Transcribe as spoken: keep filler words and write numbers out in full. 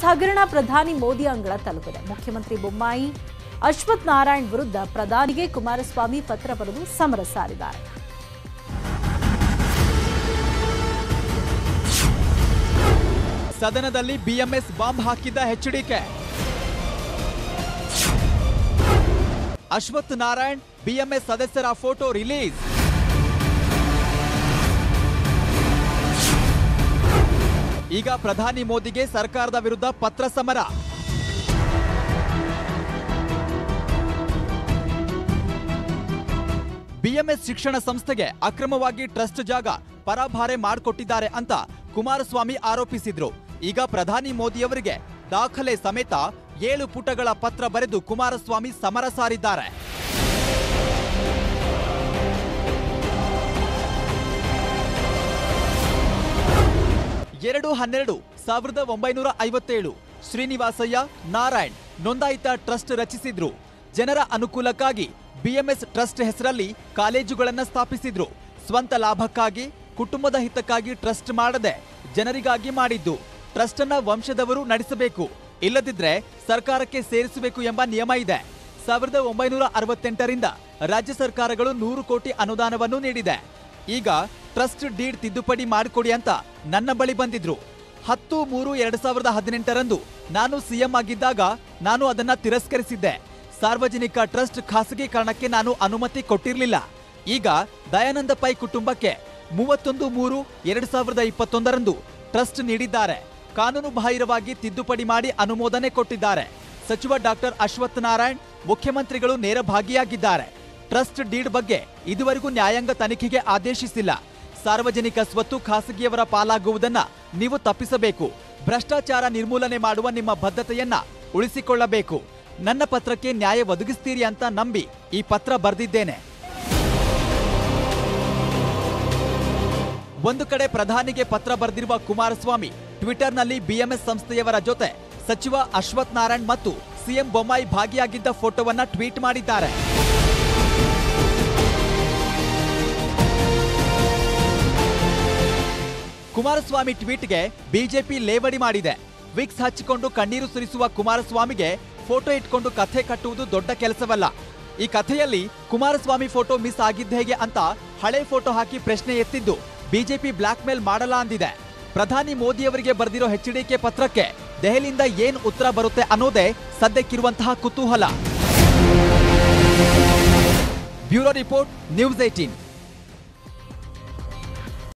ಹಗರಣ ಪ್ರಧಾನಿ ಮೋದಿ ಅಂಗಳ ತಲುಪಿದೆ. ಮುಖ್ಯಮಂತ್ರಿ ಬೊಮ್ಮಾಯಿ ಅಶ್ವಥ್ ನಾರಾಯಣ್ ವಿರುದ್ಧ ಪ್ರಧಾನಿಗೆ ಕುಮಾರಸ್ವಾಮಿ ಪತ್ರ ಬರೆದು ಸಮರ ಸಾರಿದ್ದಾರೆ. ಸದನದಲ್ಲಿ ಬಿಎಂಎಸ್ ಬಾಂಬ್ ಹಾಕಿದ್ದ ಎಚ್ಡಿಕೆ. ಅಶ್ವಥ್ ನಾರಾಯಣ್ ಬಿಎಂಎಸ್ ಸದಸ್ಯರ ಫೋಟೋ ರಿಲೀಸ್. ಈಗ ಪ್ರಧಾನಿ ಮೋದಿಗೆ ಸರ್ಕಾರದ ವಿರುದ್ಧ ಪತ್ರ ಸಮರ. ಬಿಎಂಎಸ್ ಶಿಕ್ಷಣ ಸಂಸ್ಥೆಗೆ ಅಕ್ರಮವಾಗಿ ಟ್ರಸ್ಟ್ ಜಾಗ ಪರಭಾರೆ ಮಾಡಿಕೊಟ್ಟಿದ್ದಾರೆ ಅಂತ ಕುಮಾರಸ್ವಾಮಿ ಆರೋಪಿಸಿದ್ರು. ಈಗ ಪ್ರಧಾನಿ ಮೋದಿಯವರಿಗೆ ದಾಖಲೆ ಸಮೇತ ಏಳು ಪುಟಗಳ ಪತ್ರ ಬರೆದು ಕುಮಾರಸ್ವಾಮಿ ಸಮರ ಸಾರಿದ್ದಾರೆ. ಎರಡು ಹನ್ನೆರಡು ಸಾವಿರದ ಒಂಬೈನೂರ ಐವತ್ತೇಳು ಶ್ರೀನಿವಾಸಯ್ಯ ನಾರಾಯಣ್ ನೋಂದಾಯಿತ ಟ್ರಸ್ಟ್ ರಚಿಸಿದ್ರು. ಜನರ ಅನುಕೂಲಕ್ಕಾಗಿ ಬಿಎಂಎಸ್ ಟ್ರಸ್ಟ್ ಹೆಸರಲ್ಲಿ ಕಾಲೇಜುಗಳನ್ನು ಸ್ಥಾಪಿಸಿದ್ರು. ಸ್ವಂತ ಲಾಭಕ್ಕಾಗಿ ಕುಟುಂಬದ ಹಿತಕ್ಕಾಗಿ ಟ್ರಸ್ಟ್ ಮಾಡದೆ ಜನರಿಗಾಗಿ ಮಾಡಿದ್ದು. ಟ್ರಸ್ಟ್ ಅನ್ನ ವಂಶದವರು ನಡೆಸಬೇಕು, ಇಲ್ಲದಿದ್ರೆ ಸರ್ಕಾರಕ್ಕೆ ಸೇರಿಸಬೇಕು ಎಂಬ ನಿಯಮ ಇದೆ. ಸಾವಿರದ ಒಂಬೈನೂರ ಅರವತ್ತೆಂಟರಿಂದ ರಾಜ್ಯ ಸರ್ಕಾರಗಳು ನೂರು ಕೋಟಿ ಅನುದಾನವನ್ನು ನೀಡಿದೆ. ಈಗ ಟ್ರಸ್ಟ್ ಡೀಡ್ ತಿದ್ದುಪಡಿ ಮಾಡಿಕೊಡಿ ಅಂತ ನನ್ನ ಬಳಿ ಬಂದಿದ್ರು. ಹತ್ತು ಮೂರು ಎರಡ್ ಸಾವಿರದ ಹದಿನೆಂಟರಂದು ನಾನು ಸಿಎಂ ಆಗಿದ್ದಾಗ ನಾನು ಅದನ್ನ ತಿರಸ್ಕರಿಸಿದ್ದೆ. ಸಾರ್ವಜನಿಕ ಟ್ರಸ್ಟ್ ಖಾಸಗೀಕರಣಕ್ಕೆ ನಾನು ಅನುಮತಿ ಕೊಟ್ಟಿರಲಿಲ್ಲ. ಈಗ ದಯಾನಂದ ಪೈ ಕುಟುಂಬಕ್ಕೆ ಮೂವತ್ತೊಂದು ಮೂರು ಎರಡ್ ಸಾವಿರದ ಇಪ್ಪತ್ತೊಂದರಂದು ಟ್ರಸ್ಟ್ ನೀಡಿದ್ದಾರೆ. ಕಾನೂನು ಬಾಹಿರವಾಗಿ ತಿದ್ದುಪಡಿ ಮಾಡಿ ಅನುಮೋದನೆ ಕೊಟ್ಟಿದ್ದಾರೆ. ಸಚಿವ ಡಾಕ್ಟರ್ ಅಶ್ವಥ್ ನಾರಾಯಣ್ ಮುಖ್ಯಮಂತ್ರಿಗಳು ನೇರ ಭಾಗಿಯಾಗಿದ್ದಾರೆ. ಟ್ರಸ್ಟ್ ಡೀಡ್ ಬಗ್ಗೆ ಇದುವರೆಗೂ ನ್ಯಾಯಾಂಗ ತನಿಖೆಗೆ ಆದೇಶಿಸಿಲ್ಲ. ಸಾರ್ವಜನಿಕ ಸ್ವತ್ತು ಖಾಸಗಿಯವರ ಪಾಲಾಗುವುದನ್ನ ನೀವು ತಪ್ಪಿಸಬೇಕು. ಭ್ರಷ್ಟಾಚಾರ ನಿರ್ಮೂಲನೆ ಮಾಡುವ ನಿಮ್ಮ ಬದ್ಧತೆಯನ್ನ ಉಳಿಸಿಕೊಳ್ಳಬೇಕು. ನನ್ನ ಪತ್ರಕ್ಕೆ ನ್ಯಾಯ ಒದಗಿಸ್ತೀರಿ ಅಂತ ನಂಬಿ ಈ ಪತ್ರ ಬರೆದಿದ್ದೇನೆ. ಒಂದು ಕಡೆ ಪ್ರಧಾನಿಗೆ ಪತ್ರ ಬರೆದಿರುವ ಕುಮಾರಸ್ವಾಮಿ ಟ್ವಿಟರ್ನಲ್ಲಿ ಬಿಎಂಎಸ್ ಸಂಸ್ಥೆಯವರ ಜೊತೆ ಸಚಿವ ಅಶ್ವಥ್ ನಾರಾಯಣ್ ಮತ್ತು ಸಿಎಂ ಬೊಮ್ಮಾಯಿ ಭಾಗಿಯಾಗಿದ್ದ ಫೋಟೋವನ್ನ ಟ್ವೀಟ್ ಮಾಡಿದ್ದಾರೆ. ಕುಮಾರಸ್ವಾಮಿ ಟ್ವೀಟ್ಗೆ ಬಿಜೆಪಿ ಲೇವಡಿ ಮಾಡಿದೆ. ವಿಕ್ಸ್ ಹಚ್ಚಿಕೊಂಡು ಕಣ್ಣೀರು ಸುರಿಸುವ ಕುಮಾರಸ್ವಾಮಿಗೆ ಫೋಟೋ ಇಟ್ಕೊಂಡು ಕಥೆ ಕಟ್ಟುವುದು ದೊಡ್ಡ ಕೆಲಸವಲ್ಲ. ಈ ಕಥೆಯಲ್ಲಿ ಕುಮಾರಸ್ವಾಮಿ ಫೋಟೋ ಮಿಸ್ ಆಗಿದ್ದ ಹೇಗೆ ಅಂತ ಹಳೆ ಫೋಟೋ ಹಾಕಿ ಪ್ರಶ್ನೆ ಎತ್ತಿದ್ದು ಬಿಜೆಪಿ ಬ್ಲಾಕ್ ಮೇಲ್ ಮಾಡಲ್ಲ ಅಂದಿದೆ. ಪ್ರಧಾನಿ ಮೋದಿಯವರಿಗೆ ಬರೆದಿರೋ ಎಚ್ಡಿಕೆ ಪತ್ರಕ್ಕೆ ದೆಹಲಿಯಿಂದ ಏನ್ ಉತ್ತರ ಬರುತ್ತೆ ಅನ್ನೋದೇ ಸದ್ಯಕ್ಕಿರುವಂತಹ ಕುತೂಹಲ. Bureau report, news eighteen.